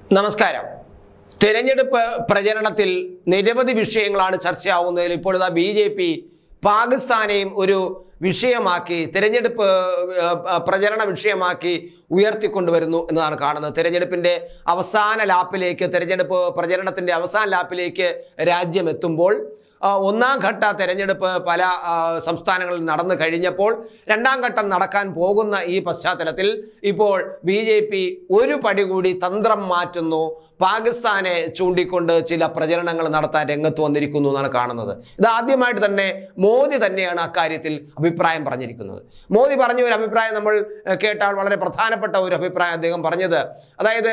നമസ്കാരം. തെരഞ്ഞെടുപ്പ് പ്രചരണത്തിൽ നിരവധി വിഷയങ്ങളാണ് ചർച്ചയാവുന്നതിൽ ഇപ്പോഴത്തെ BJP പാകിസ്ഥാനെയും ഒരു വിഷയമാക്കി തെരഞ്ഞെടുപ്പ് പ്രചരണ വിഷയമാക്കി ഉയർത്തിക്കൊണ്ടുവരുന്നു എന്നതാണ് കാണുന്നത്. തെരഞ്ഞെടുപ്പിന്റെ അവസാന ലാപ്പിലേക്ക്, തെരഞ്ഞെടുപ്പ് പ്രചരണത്തിന്റെ അവസാന ലാപ്പിലേക്ക് രാജ്യം എത്തുമ്പോൾ ഒന്നാം ഘട്ട തെരഞ്ഞെടുപ്പ് പല സംസ്ഥാനങ്ങളിൽ നടന്നു കഴിഞ്ഞപ്പോൾ രണ്ടാം ഘട്ടം നടക്കാൻ പോകുന്ന ഈ പശ്ചാത്തലത്തിൽ ഇപ്പോൾ BJP ഒരു പടി കൂടി തന്ത്രം മാറ്റുന്നു. പാകിസ്ഥാനെ ചൂണ്ടിക്കൊണ്ട് ചില പ്രചരണങ്ങൾ നടത്താൻ രംഗത്ത് വന്നിരിക്കുന്നു എന്നാണ് കാണുന്നത്. ഇത് ആദ്യമായിട്ട് തന്നെ മോദി തന്നെയാണ് അക്കാര്യത്തിൽ അഭിപ്രായം പറഞ്ഞിരിക്കുന്നത്. മോദി പറഞ്ഞ ഒരു അഭിപ്രായം നമ്മൾ കേട്ടാൽ വളരെ പ്രധാനപ്പെട്ട ഒരു അഭിപ്രായം അദ്ദേഹം പറഞ്ഞത്, അതായത്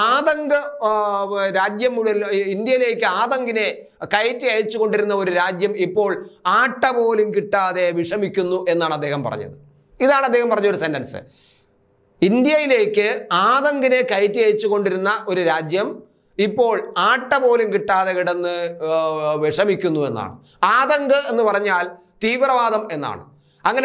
രാജ്യം മുഴുവൻ ഇന്ത്യയിലേക്ക് ആതങ്കിനെ കയറ്റി അയച്ചു കൊണ്ടിരുന്ന ഒരു രാജ്യം ഇപ്പോൾ ആട്ട പോലും കിട്ടാതെ വിഷമിക്കുന്നു എന്നാണ് അദ്ദേഹം പറഞ്ഞത്. ഇതാണ് അദ്ദേഹം പറഞ്ഞ ഒരു സെന്റൻസ്. ഇന്ത്യയിലേക്ക് ആതങ്കിനെ കയറ്റി അയച്ചു കൊണ്ടിരുന്ന ഒരു രാജ്യം ഇപ്പോൾ ആട്ട പോലും കിട്ടാതെ കിടന്ന് വിഷമിക്കുന്നു എന്നാണ്. ആതങ്ക് എന്ന് പറഞ്ഞാൽ തീവ്രവാദം എന്നാണ്. അങ്ങനെ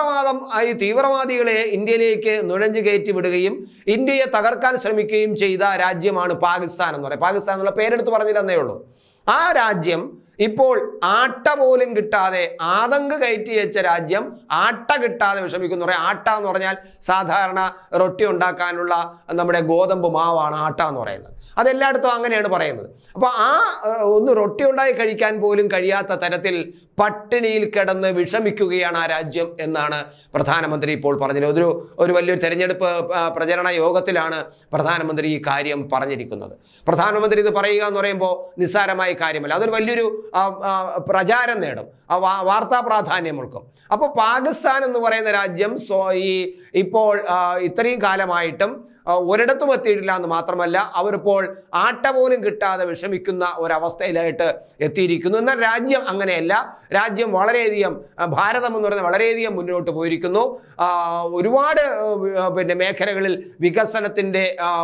തീവ്രവാദികളെ ഇന്ത്യയിലേക്ക് നുഴഞ്ഞു കയറ്റി വിടുകയും ഇന്ത്യയെ തകർക്കാൻ ശ്രമിക്കുകയും ചെയ്ത രാജ്യമാണ് പാകിസ്ഥാൻ എന്ന് പറയുന്നത്. പാകിസ്ഥാൻ എന്നുള്ള പേരെടുത്ത് പറഞ്ഞില്ലെന്നേ ഉള്ളൂ. ആ രാജ്യം ഇപ്പോൾ ആട്ട പോലും കിട്ടാതെ, ആതങ്ക് കയറ്റി അയച്ച രാജ്യം ആട്ട കിട്ടാതെ വിഷമിക്കുന്നു. ആട്ട എന്ന് പറഞ്ഞാൽ സാധാരണ റൊട്ടി ഉണ്ടാക്കാനുള്ള നമ്മുടെ ഗോതമ്പ് മാവാണ് ആട്ട എന്ന് പറയുന്നത്. അതെല്ലായിടത്തും അങ്ങനെയാണ് പറയുന്നത്. അപ്പോൾ ഒന്ന് റൊട്ടി ഉണ്ടാക്കി കഴിക്കാൻ പോലും കഴിയാത്ത തരത്തിൽ പട്ടിണിയിൽ കിടന്ന് വിഷമിക്കുകയാണ് ആ രാജ്യം എന്നാണ് പ്രധാനമന്ത്രി ഇപ്പോൾ പറഞ്ഞത്. ഒരു വലിയൊരു തെരഞ്ഞെടുപ്പ് പ്രചരണ യോഗത്തിലാണ് പ്രധാനമന്ത്രി ഈ കാര്യം പറഞ്ഞിരിക്കുന്നത്. പ്രധാനമന്ത്രി ഇത് പറയുക എന്ന് പറയുമ്പോൾ നിസ്സാരമായ കാര്യമല്ല. അതൊരു വലിയൊരു പ്രചാരം നേടും, വാർത്താ പ്രാധാന്യം ഉൾക്കും. അപ്പോൾ പാകിസ്ഥാൻ എന്ന് പറയുന്ന രാജ്യം ഇപ്പോൾ ഇത്രയും കാലമായിട്ടും ഒരിടത്തും എത്തിയിട്ടില്ല എന്ന് മാത്രമല്ല, അവരിപ്പോൾ ആട്ട പോലും കിട്ടാതെ വിഷമിക്കുന്ന ഒരവസ്ഥയിലായിട്ട് എത്തിയിരിക്കുന്നു. എന്നാൽ രാജ്യം അങ്ങനെയല്ല. രാജ്യം വളരെയധികം, ഭാരതം എന്ന് പറയുന്നത് വളരെയധികം മുന്നോട്ട് പോയിരിക്കുന്നു. ഒരുപാട് മേഖലകളിൽ വികസനത്തിന്റെ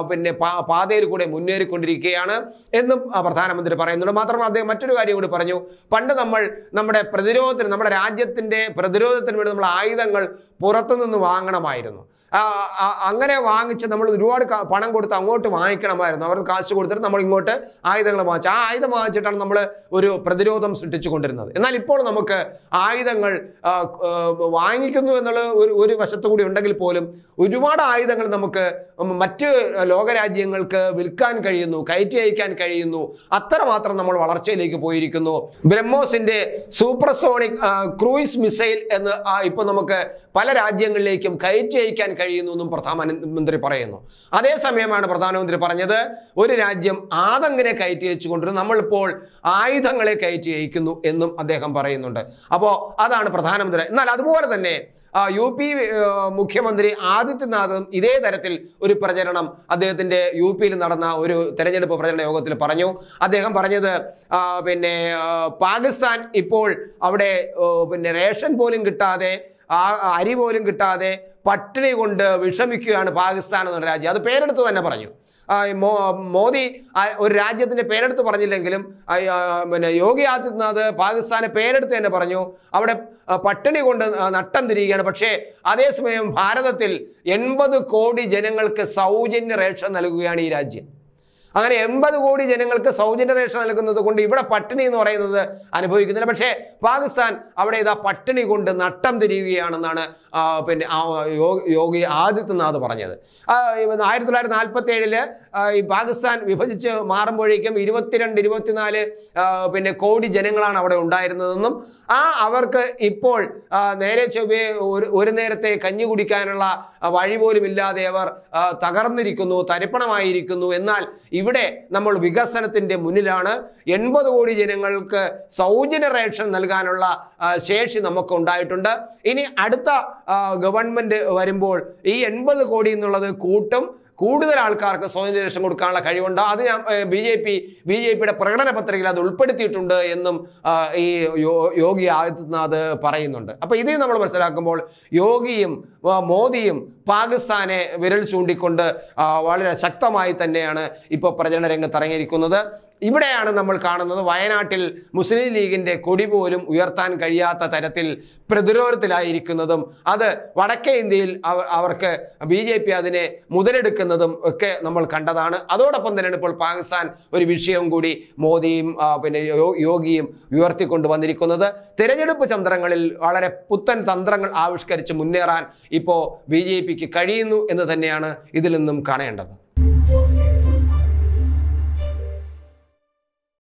പാതയിൽ കൂടെ മുന്നേറിക്കൊണ്ടിരിക്കുകയാണ് എന്നും പ്രധാനമന്ത്രി പറയുന്നുണ്ട്. മാത്രമല്ല അദ്ദേഹം മറ്റൊരു കാര്യം കൂടി പറഞ്ഞു. പണ്ട് നമ്മുടെ രാജ്യത്തിന്റെ പ്രതിരോധത്തിന് വേണ്ടി നമ്മൾ ആയുധങ്ങൾ പുറത്തുനിന്ന് വാങ്ങണമായിരുന്നു. അങ്ങനെ വാങ്ങിച്ച് നമ്മൾ ഒരുപാട് പണം കൊടുത്ത് അങ്ങോട്ട് വാങ്ങിക്കണമായിരുന്നു. അവർക്ക് കാശ് കൊടുത്തിട്ട് നമ്മൾ ഇങ്ങോട്ട് ആയുധങ്ങൾ വാങ്ങിച്ചു. ആ ആയുധം വാങ്ങിച്ചിട്ടാണ് നമ്മൾ ഒരു പ്രതിരോധം സൃഷ്ടിച്ചു കൊണ്ടിരുന്നത്. എന്നാൽ ഇപ്പോൾ നമുക്ക് ആയുധങ്ങൾ വാങ്ങിക്കുന്നു എന്നുള്ള ഒരു വശത്തു കൂടി ഉണ്ടെങ്കിൽ പോലും ഒരുപാട് ആയുധങ്ങൾ നമുക്ക് മറ്റ് ലോകരാജ്യങ്ങൾക്ക് വിൽക്കാൻ കഴിയുന്നു, കയറ്റി അയക്കാൻ കഴിയുന്നു. അത്രമാത്രം നമ്മൾ വളർച്ചയിലേക്ക് പോയിരിക്കുന്നു. ബ്രഹ്മോസിന്റെ സൂപ്പർസോണിക് ക്രൂയിസ് മിസൈൽ എന്ന് ഇപ്പോൾ നമുക്ക് പല രാജ്യങ്ങളിലേക്കും കയറ്റി അയക്കാൻ കഴിയുന്നു എന്നും പ്രധാനമന്ത്രി പറയുന്നു. അതേസമയമാണ് പ്രധാനമന്ത്രി പറഞ്ഞത്, ഒരു രാജ്യം ആതങ്കിനെ കയറ്റി അയച്ചുകൊണ്ടിരുന്നു, നമ്മളിപ്പോൾ ആയുധങ്ങളെ കയറ്റി അയക്കുന്നു എന്നും അദ്ദേഹം പറയുന്നുണ്ട്. അപ്പോൾ അതാണ് പ്രധാനമന്ത്രി. എന്നാൽ അതുപോലെ തന്നെ UP മുഖ്യമന്ത്രി ആദിത്യനാഥും ഇതേ തരത്തിൽ ഒരു പ്രചരണം അദ്ദേഹത്തിന്റെ UP നടന്ന ഒരു തെരഞ്ഞെടുപ്പ് പ്രചരണ യോഗത്തിൽ പറഞ്ഞു. അദ്ദേഹം പറഞ്ഞത് പാകിസ്ഥാൻ ഇപ്പോൾ അവിടെ റേഷൻ പോലും കിട്ടാതെ, അരി പോലും കിട്ടാതെ പട്ടിണി കൊണ്ട് വിഷമിക്കുകയാണ് പാകിസ്ഥാൻ എന്ന രാജ്യം. അത് പേരെടുത്ത് തന്നെ പറഞ്ഞു. മോദി ഒരു രാജ്യത്തിന്റെ പേരെടുത്ത് പറഞ്ഞില്ലെങ്കിലും യോഗി ആദിത്യനാഥ് പാകിസ്ഥാനെ പേരെടുത്ത് തന്നെ പറഞ്ഞു. അവിടെ പട്ടിണി കൊണ്ട് നട്ടം തിരിയുകയാണ്. പക്ഷേ അതേസമയം ഭാരതത്തിൽ 80 കോടി ജനങ്ങൾക്ക് സൗജന്യ റേഷൻ നൽകുകയാണ് ഈ രാജ്യം. അങ്ങനെ 80 കോടി ജനങ്ങൾക്ക് സൗജന്യ റേഷൻ നൽകുന്നത് കൊണ്ട് ഇവിടെ പട്ടിണി എന്ന് പറയുന്നത് അനുഭവിക്കുന്നില്ല. പക്ഷേ പാകിസ്ഥാൻ അവിടെ ഇതാ പട്ടിണി കൊണ്ട് നട്ടം തിരിയുകയാണെന്നാണ് യോഗി ആദിത്യനാഥ് പറഞ്ഞത്. 1947 ഈ പാകിസ്ഥാൻ വിഭജിച്ച് മാറുമ്പോഴേക്കും 22-24 കോടി ജനങ്ങളാണ് അവിടെ ഉണ്ടായിരുന്നതെന്നും അവർക്ക് ഇപ്പോൾ നേരെ ചൊവ്വേ ഒരു നേരത്തെ കഞ്ഞി കുടിക്കാനുള്ള വഴി പോലും ഇല്ലാതെ അവർ തകർന്നിരിക്കുന്നു, തരിപ്പണമായിരിക്കുന്നു. എന്നാൽ ഇവിടെ നമ്മൾ വികസനത്തിന്റെ മുന്നിലാണ്. 80 കോടി ജനങ്ങൾക്ക് സൗജന്യ റേഷൻ നൽകാനുള്ള ശേഷി നമുക്ക് ഉണ്ടായിട്ടുണ്ട്. ഇനി അടുത്ത ഗവൺമെന്റ് വരുമ്പോൾ ഈ 80 കോടി എന്നുള്ളത് കൂടുതൽ ആൾക്കാർക്ക് സൗജന്യ റേഷൻ കൊടുക്കാനുള്ള കഴിവുണ്ട്. അത് BJPയുടെ പ്രകടന പത്രികയിൽ അത് ഉൾപ്പെടുത്തിയിട്ടുണ്ട് എന്നും ഈ യോഗി ആദിത്യനാഥ് പറയുന്നുണ്ട്. അപ്പൊ ഇത് നമ്മൾ മനസ്സിലാക്കുമ്പോൾ യോഗിയും മോദിയും പാകിസ്ഥാനെ വിരൽ ചൂണ്ടിക്കൊണ്ട് വളരെ ശക്തമായി തന്നെയാണ് ഇപ്പോൾ പ്രചരണ രംഗത്ത് ഇറങ്ങിയിരിക്കുന്നത്. ഇവിടെയാണ് നമ്മൾ കാണുന്നത് വയനാട്ടിൽ മുസ്ലിം ലീഗിൻ്റെ കൊടി പോലും ഉയർത്താൻ കഴിയാത്ത തരത്തിൽ പ്രതിരോധത്തിലായിരിക്കുന്നതും അത് വടക്കേ ഇന്ത്യയിൽ അവർക്ക് BJP അതിനെ മുതലെടുക്കുന്നതും ഒക്കെ നമ്മൾ കണ്ടതാണ്. അതോടൊപ്പം തന്നെയാണ് ഇപ്പോൾ പാകിസ്ഥാൻ ഒരു വിഷയവും കൂടി മോദിയും പിന്നെ യോഗിയും ഉയർത്തിക്കൊണ്ട് വന്നിരിക്കുന്നത്. തിരഞ്ഞെടുപ്പ് തന്ത്രങ്ങളിൽ വളരെ പുത്തൻ തന്ത്രങ്ങൾ ആവിഷ്കരിച്ച് മുന്നേറാൻ ഇപ്പോൾ BJPക്ക് കഴിയുന്നു എന്ന് തന്നെയാണ് ഇതിൽ നിന്നും കാണേണ്ടത്.